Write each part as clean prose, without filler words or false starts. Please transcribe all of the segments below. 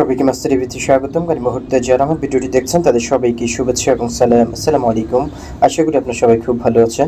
সবাইকে মাস্টার টিভিতে স্বাগতম। এই মুহূর্তে যারা আমার ভিডিওটি দেখছেন তাদের সবাইকে শুভেচ্ছা এবং সালাম। আসসালামু আলাইকুম। আশা করি আপনারা সবাই খুব ভালো আছেন।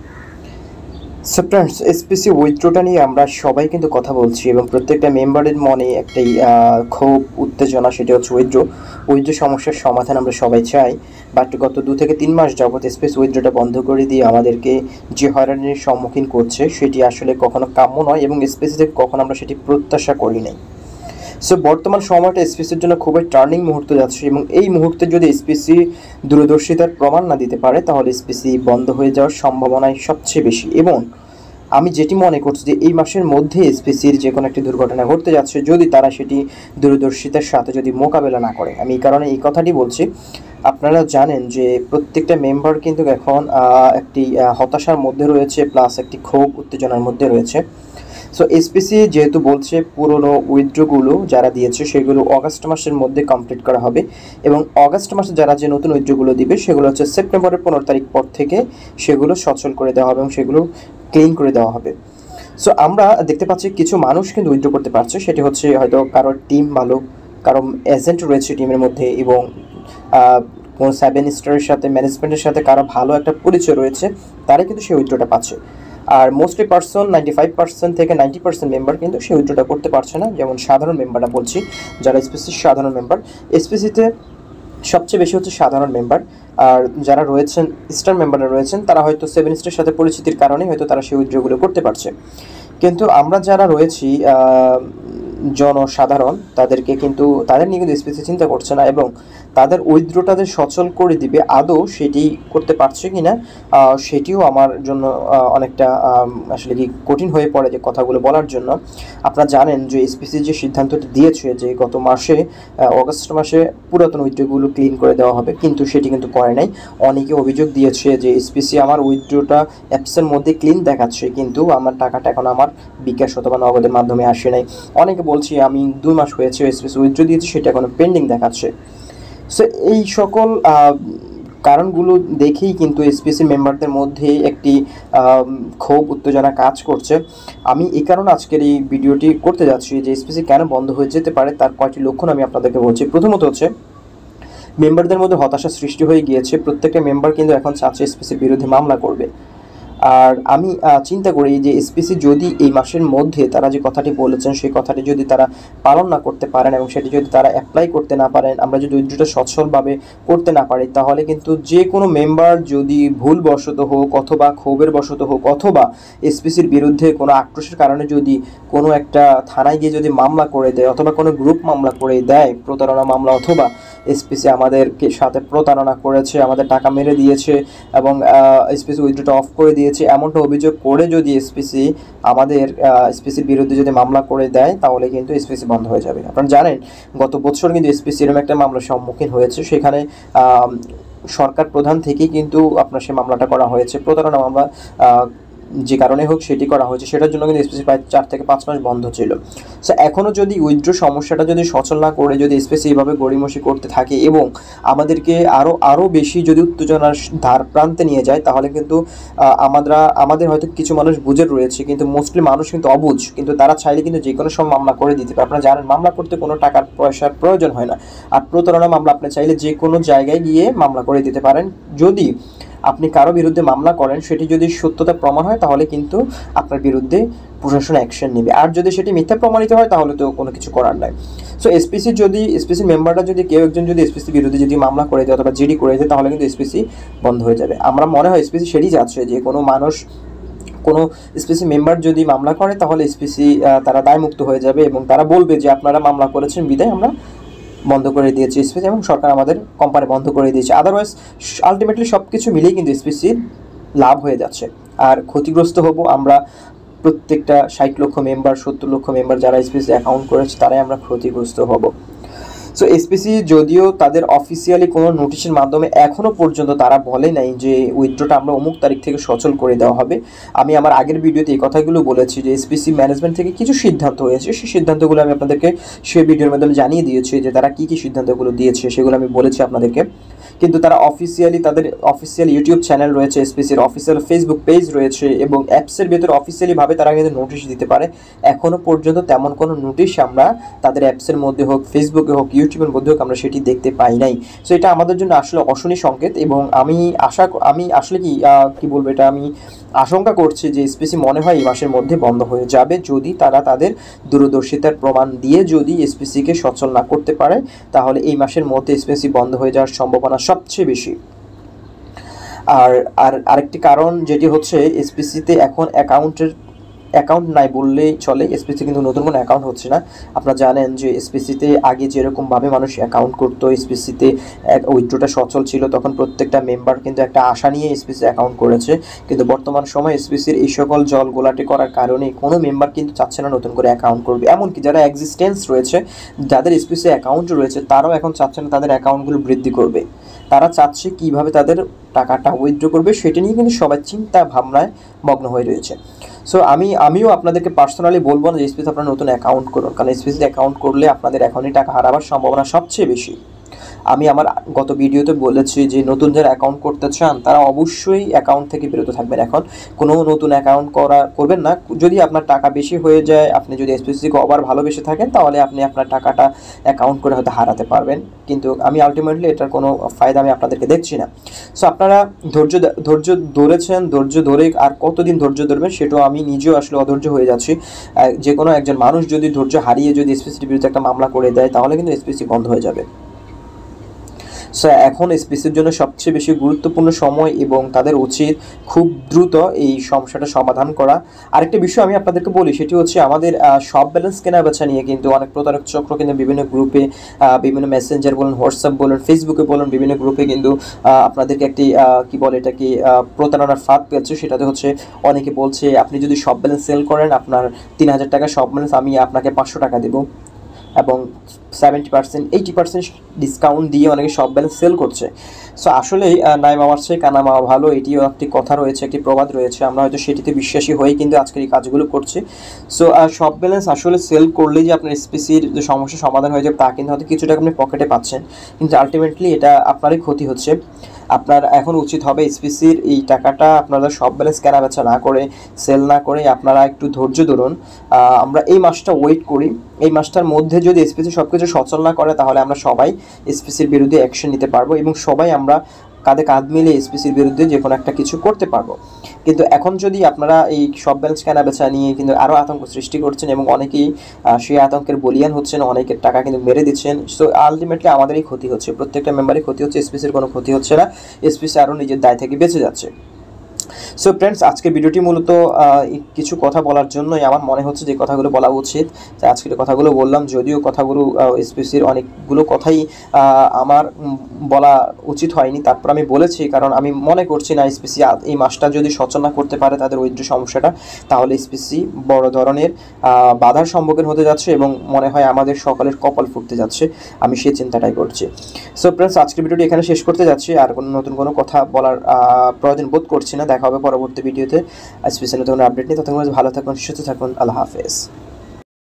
সো ফ্রেন্ডস, এসপিসি উইথড্রটা নিয়ে আমরা সবাই কিন্তু কথা বলছি এবং প্রত্যেকটা মেম্বারের মনে একটাই ক্ষোভ, উত্তেজনা, সেটা হচ্ছে উইথড্র সমস্যার সমাধান আমরা সবাই চাই। বাট গত 2 থেকে 3 মাস যাবত এসপিসি উইথড্রটা বন্ধ করে দিয়ে আমাদেরকে যে হয়রানির সম্মুখীন করছে সেটি আসলে কখনো কাম্য নয় এবং এসপিসি থেকে কখনো আমরা সেটি প্রত্যাশা করি নাই। সো বর্তমান সময়টা এসপিসির জন্য খুবই টার্নিং মুহূর্ত যাচ্ছে এবং এই মুহূর্তে যদি এসপিসি দূরদর্শিতার প্রমাণ না দিতে পারে তাহলে এসপিসি বন্ধ হয়ে যাওয়ার সম্ভাবনাই সবচেয়ে বেশি। এবং আমি যেটি মনে করছি যে এই মাসের মধ্যে এসপিসির যে কোনো একটি দুর্ঘটনা ঘটতে যাচ্ছে যদি তারা সেটি দূরদর্শিতার সাথে যদি মোকাবেলা না করে। আমি এই কারণে এই কথাটি বলছি, আপনারা জানেন যে প্রত্যেকটা মেম্বার কিন্তু এখন একটি হতাশার মধ্যে রয়েছে, প্লাস একটি ক্ষোভ উত্তেজনার মধ্যে রয়েছে। সো এসপিসি যেহেতু বলছে পুরনো উইথড্রগুলো যারা দিয়েছে সেগুলো অগাস্ট মাসের মধ্যে কমপ্লিট করা হবে এবং অগাস্ট মাসে যারা যে নতুন উইথড্রগুলো দিবে সেগুলো হচ্ছে সেপ্টেম্বরের 15 তারিখ পর থেকে সেগুলো সচল করে দেওয়া হবে এবং সেগুলো ক্লিন করে দেওয়া হবে। সো আমরা দেখতে পাচ্ছি কিছু মানুষ কিন্তু উইথড্র করতে পারছে, সেটি হচ্ছে হয়তো কারোর টিম ভালো, কারো এজেন্ট রয়েছে টিমের মধ্যে এবং কোনো 7 স্টারের সাথে ম্যানেজমেন্টের সাথে কারো ভালো একটা পরিচয় রয়েছে, তারাই কিন্তু সেই উইথড্রটা পাচ্ছে। আর মোস্টলি পার্সন 95% থেকে 90% মেম্বার কিন্তু সেই উইথড্রটা করতে পারছে না। যেমন সাধারণ মেম্বাররা বলছি, যারা এসপিসির সাধারণ মেম্বার, এসপিসিতে সবচেয়ে বেশি হচ্ছে সাধারণ মেম্বার। আর যারা রয়েছেন স্টার মেম্বাররা রয়েছেন তারা হয়তো 7 স্টারের সাথে পরিচিতির কারণে হয়তো তারা সেই উইথড্রগুলো করতে পারছে। কিন্তু আমরা যারা রয়েছি জনসাধারণ, তাদেরকে কিন্তু তাদের নিয়ে কিন্তু এসপিসি চিন্তা করছে না এবং তাদের উইথড্রটা যে সচল করে দিবে আদৌ সেটি করতে পারছে কি না সেটিও আমার জন্য অনেকটা আসলে কি কঠিন হয়ে পড়ে যে কথাগুলো বলার জন্য। আপনারা জানেন যে এসপিসি যে সিদ্ধান্তটি দিয়েছে যে গত মাসে অগস্ট মাসে পুরাতন উইথড্রগুলো ক্লিন করে দেওয়া হবে, কিন্তু সেটি কিন্তু করে নাই। অনেকে অভিযোগ দিয়েছে যে এসপিসি আমার উইথড্রটা অ্যাপসের মধ্যে ক্লিন দেখাচ্ছে কিন্তু আমার টাকাটা এখন আমার বিকাশ অথবা নগদের মাধ্যমে আসে নাই। অনেকে বলছি আমি 2 মাস হয়েছে এসপিসি উইথড্র দিয়েছি, সেটা এখনো পেন্ডিং দেখাচ্ছে। সো এই সকল কারণগুলো দেখেই কিন্তু এসপিসি মেম্বারদের মধ্যে একটি ক্ষোভ উত্তেজনা কাজ করছে। আমি এই কারণে আজকের এই ভিডিওটি করতে যাচ্ছি যে এসপিসি কেন বন্ধ হয়ে যেতে পারে তার কয়েকটি লক্ষণ আমি আপনাদেরকে বলছি। প্রথমত হচ্ছে মেম্বারদের মধ্যে হতাশা সৃষ্টি হয়ে গিয়েছে। প্রত্যেকটা মেম্বার কিন্তু এখন চাচ্ছে এসপিসির বিরুদ্ধে মামলা করবে। আর আমি চিন্তা করি যে এসপিসি যদি এই মাসের মধ্যে তারা যে কথাটি বলেছেন সেই কথাটি যদি তারা পালন না করতে পারেন এবং সেটি যদি তারা অ্যাপ্লাই করতে না পারেন, আমরা যদি উইথড্রটা সচ্ছলভাবে করতে না পারি, তাহলে কিন্তু যে কোনো মেম্বার যদি ভুলবশত হোক অথবা ক্ষোভের বশত হোক অথবা এসপিসির বিরুদ্ধে কোনো আক্রোশের কারণে যদি কোনো একটা থানায় গিয়ে যদি মামলা করে দেয় অথবা কোনো গ্রুপ মামলা করে দেয়, প্রতারণা মামলা, অথবা এসপিসি আমাদেরকে সাথে প্রতারণা করেছে, আমাদের টাকা মেরে দিয়েছে এবং এসপিসি উইথড্রটা অফ করে দিয়েছে, এমনটা অভিযোগ করে যদি এসপিসি আমাদের এসপিসির বিরুদ্ধে যদি মামলা করে দেয় তাহলে কিন্তু এসপিসি বন্ধ হয়ে যাবে। আপনারা জানেন গত বছর কিন্তু এসপিসি এরকম একটা মামলার সম্মুখীন হয়েছে, সেখানে সরকার প্রধান থেকেই কিন্তু আপনার সে মামলাটা করা হয়েছে, প্রতারণা মামলা যে কারণে হোক সেটি করা হয়েছে, সেটার জন্য কিন্তু এসপিসি প্রায় 4 থেকে 5 মাস বন্ধ ছিল। সো এখনও যদি উইথড্র সমস্যাটা যদি সচল না করে যদি এসপিসি এইভাবে গড়িমসি করতে থাকে এবং আমাদেরকে আরও বেশি যদি উত্তেজনার ধার প্রান্তে নিয়ে যায় তাহলে কিন্তু আমাদের হয়তো কিছু মানুষ বুঝে রয়েছে কিন্তু মোস্টলি মানুষ কিন্তু অবুঝ, কিন্তু তারা চাইলে কিন্তু যে কোনো সময় মামলা করে দিতে পারে। আপনারা জানেন মামলা করতে কোনো টাকার পয়সার প্রয়োজন হয় না। আর প্রতারণা মামলা আপনি চাইলে যে কোনো জায়গায় গিয়ে মামলা করে দিতে পারেন। যদি আপনি কারো বিরুদ্ধে মামলা করেন সেটি যদি সত্যতা প্রমাণ হয় তাহলে কিন্তু আপনার বিরুদ্ধে প্রশাসন অ্যাকশন নেবে, আর যদি সেটি মিথ্যা প্রমাণিত হয় তাহলে তো কোনো কিছু করার নাই। সো এসপিসির মেম্বাররা যদি কেউ একজন যদি এসপিসির বিরুদ্ধে যদি মামলা করে দেয় অথবা জিডি করে দেয় তাহলে কিন্তু এসপিসি বন্ধ হয়ে যাবে। আমরা মনে হয় এসপিসি সেটি যাচ্ছে যে কোনো মানুষ কোনো এসপিসি মেম্বার যদি মামলা করে তাহলে এসপিসি তারা দায়মুক্ত হয়ে যাবে এবং তারা বলবে যে আপনারা মামলা করেছেন বিদায় আমরা বন্ধ করে দিয়েছি এসপিসি এবং সরকার আমাদের কোম্পানি বন্ধ করে দিয়েছে। আদারওয়াইজ আলটিমেটলি সব কিছু মিলেই কিন্তু এসপিসির লাভ হয়ে যাচ্ছে আর ক্ষতিগ্রস্ত হব আমরা প্রত্যেকটা 60 লক্ষ মেম্বার 70 লক্ষ মেম্বার যারা এসপিসি অ্যাকাউন্ট করেছে তারাই আমরা ক্ষতিগ্রস্ত হব। সো এসপিসি যদিও তাদের অফিসিয়ালি কোনো নোটিশের মাধ্যমে এখনও পর্যন্ত তারা বলে নাই যে উইথড্রটা আমরা অমুক তারিখ থেকে সচল করে দেওয়া হবে। আমি আমার আগের ভিডিওতে এই কথাগুলো বলেছি যে এসপিসি ম্যানেজমেন্ট থেকে কিছু সিদ্ধান্ত হয়েছে, সেই সিদ্ধান্তগুলো আমি আপনাদেরকে সেই ভিডিওর মাধ্যমে জানিয়ে দিয়েছি যে তারা কী কী সিদ্ধান্তগুলো দিয়েছে সেগুলো আমি বলেছি আপনাদেরকে। কিন্তু তারা অফিসিয়ালি তাদের অফিসিয়াল ইউটিউব চ্যানেল রয়েছে, এসপিসির অফিসিয়াল ফেসবুক পেজ রয়েছে এবং অ্যাপসের ভেতরে অফিসিয়ালিভাবে তারা কিন্তু নোটিশ দিতে পারে। এখনও পর্যন্ত তেমন কোনো নোটিশ আমরা তাদের অ্যাপসের মধ্যে হোক, ফেসবুকে হোক, ইউটিউবের মধ্যে হোক আমরা সেটি দেখতে পাই নাই। সো এটা আমাদের জন্য আসলে অশনি সংকেত এবং আমি আসলে কি বলবো, এটা আমি আশঙ্কা করছি যে এসপিসি মনে হয় এই মাসের মধ্যে বন্ধ হয়ে যাবে, যদি তারা তাদের দূরদর্শিতার প্রমাণ দিয়ে যদি এসপিসিকে সচল না করতে পারে, তাহলে এই মাসের মধ্যে এসপিসি বন্ধ হয়ে যাওয়ার সম্ভাবনা সবচেয়ে বেশি। আর আরেকটি কারণ যেটি হচ্ছে, এসপিসিতে এখন অ্যাকাউন্ট নাই বললেই চলে। এসপিসি কিন্তু নতুন কোনো অ্যাকাউন্ট হচ্ছে না। আপনারা জানেন যে এসপিসিতে আগে যেরকমভাবে মানুষ অ্যাকাউন্ট করতো, এসপিসিতে উইথড্রটা সচল ছিল, তখন প্রত্যেকটা মেম্বার কিন্তু একটা আশা নিয়ে এসপিসি অ্যাকাউন্ট করেছে। কিন্তু বর্তমান সময় এসপিসির এই সকল জল গোলাটি করার কারণে কোনো মেম্বার কিন্তু চাচ্ছে না নতুন করে অ্যাকাউন্ট করবে। এমনকি যারা এক্সিস্টেন্স রয়েছে, যাদের এসপিসি অ্যাকাউন্ট রয়েছে, তারাও এখন চাচ্ছে না তাদের অ্যাকাউন্টগুলো বৃদ্ধি করবে। তারা চাচ্ছে কীভাবে তাদের টাকাটা উইথড্র করবে, সেটা নিয়ে কিন্তু সবাই চিন্তা ভাবনায় মগ্ন হয়ে রয়েছে। সো আমিও আপনাদেরকে পার্সোনালি বলবো না যে এসপিসি আপনারা নতুন অ্যাকাউন্ট করুন, কারণ এসপিসিতে অ্যাকাউন্ট করলে আপনাদের এখনই টাকা হারাবার সম্ভাবনা সবচেয়ে বেশি। আমি আমার গত ভিডিওতে বলেছি যে নতুন যারা অ্যাকাউন্ট করতে চান তারা অবশ্যই অ্যাকাউন্ট থেকে বিরত থাকবেন। এখন কোনো নতুন অ্যাকাউন্ট করবেন না। যদি আপনার টাকা বেশি হয়ে যায়, আপনি যদি এসপিসিকে আবার ভালোবেসে থাকেন, তাহলে আপনি আপনার টাকাটা অ্যাকাউন্ট করে হয়তো হারাতে পারবেন, কিন্তু আমি আলটিমেটলি এটার কোনো ফায়দা আমি আপনাদেরকে দেখছি না। সো আপনারা ধৈর্য ধরেছেন, ধৈর্য ধরে আর কতদিন ধৈর্য ধরবেন সেটাও আমি নিজেও আসলে অধৈর্য হয়ে যাচ্ছি। যে কোনো একজন মানুষ যদি ধৈর্য হারিয়ে যদি এসপিসির বিরুদ্ধে একটা মামলা করে দেয়, তাহলে কিন্তু এসপিসি বন্ধ হয়ে যাবে। সো এখন এসপিসির জন্য সবচেয়ে বেশি গুরুত্বপূর্ণ সময় এবং তাদের উচিত খুব দ্রুত এই সমস্যাটা সমাধান করা। আরেকটা বিষয় আমি আপনাদেরকে বলি, সেটি হচ্ছে আমাদের সব ব্যালেন্স কেনা বেচা নিয়ে কিন্তু অনেক প্রতারক চক্র কিন্তু বিভিন্ন গ্রুপে, বিভিন্ন মেসেঞ্জার বলুন, হোয়াটসঅ্যাপ বলুন, ফেসবুকে বলুন, বিভিন্ন গ্রুপে কিন্তু আপনাদেরকে একটি এটাকে প্রতারণার ফাঁদ পেয়েছে। সেটাতে হচ্ছে অনেকে বলছে আপনি যদি সব ব্যালেন্স সেল করেন, আপনার 3000 টাকা সব ব্যালেন্স, আমি আপনাকে 500 টাকা দেবো, এবং 70% 80% ডিসকাউন্ট দিয়ে অনেকে সব ব্যালেন্স সেল করছে। সো আসলেই নাই মামার চেয়ে কানা মামা ভালো, এটিও একটি কথা রয়েছে, একটি প্রবাদ রয়েছে। আমরা হয়তো সেটিতে বিশ্বাসী হয়ে কিন্তু আজকের এই কাজগুলো করছি। সো সব ব্যালেন্স আসলে সেল করলেই যে আপনার এসপিসির যে সমস্যার সমাধান হয়ে যাবে তা কিন্তু হয়তো কিছু টাকা আপনি পকেটে পাচ্ছেন, কিন্তু আলটিমেটলি এটা আপনারই ক্ষতি হচ্ছে। আপনার এখন উচিত হবে এসপিসির এই টাকাটা আপনারা সব ব্যালেন্স কেনা বেচা না করে, সেল না করে আপনারা একটু ধৈর্য ধরুন। আমরা এই মাসটা ওয়েট করি। এই মাসটার মধ্যে যদি এসপিসি সব কিছু সচল না করে, তাহলে আমরা সবাই এসপিসির বিরুদ্ধে অ্যাকশন নিতে পারবো এবং সবাই আমরা কাঁধে কাঁধ মিলে এসপিসির বিরুদ্ধে যে কোনো একটা কিছু করতে পারবো। কিন্তু এখন যদি আপনারা এই সব ব্যালেন্স কেনা বেচা নিয়ে কিন্তু আরও আতঙ্ক সৃষ্টি করছেন এবং অনেকেই সেই আতঙ্কের বলিয়ান হচ্ছেন, অনেকের টাকা কিন্তু মেরে দিচ্ছেন, সো আলটিমেটলি আমাদেরই ক্ষতি হচ্ছে, প্রত্যেকটা মেম্বারই ক্ষতি হচ্ছে, এসপিসির কোনো ক্ষতি হচ্ছে না। এসপিসি আরও নিজের দায় থেকে বেঁচে যাচ্ছে। সো ফ্রেন্ডস, আজকের ভিডিওটি মূলত কিছু কথা বলার জন্যই আমার মনে হচ্ছে যে কথাগুলো বলা উচিত। আজকের কথাগুলো বললাম, যদিও কথাগুলো এসপিসির অনেকগুলো কথাই আমার বলা উচিত হয়নি, তারপর আমি বলেছি, কারণ আমি মনে করছি না এসপিসি এই মাসটা যদি সচল না করতে পারে তাদের উইথড্র সমস্যাটা, তাহলে এসপিসি বড় ধরনের বাধার সম্মুখীন হতে যাচ্ছে এবং মনে হয় আমাদের সকলের কপাল ফুটতে যাচ্ছে। আমি সেই চিন্তাটাই করছি। সো ফ্রেন্ডস, আজকের ভিডিওটি এখানে শেষ করতে যাচ্ছি। আর নতুন কোনো কথা বলার প্রয়োজন বোধ করছি না। দেখা হবে পরবর্তী ভিডিওতে এসপিসি নতুন আপডেট নিয়ে। ততক্ষণ ভালো থাকুন, সুস্থ থাকুন। আল্লাহ হাফেজ।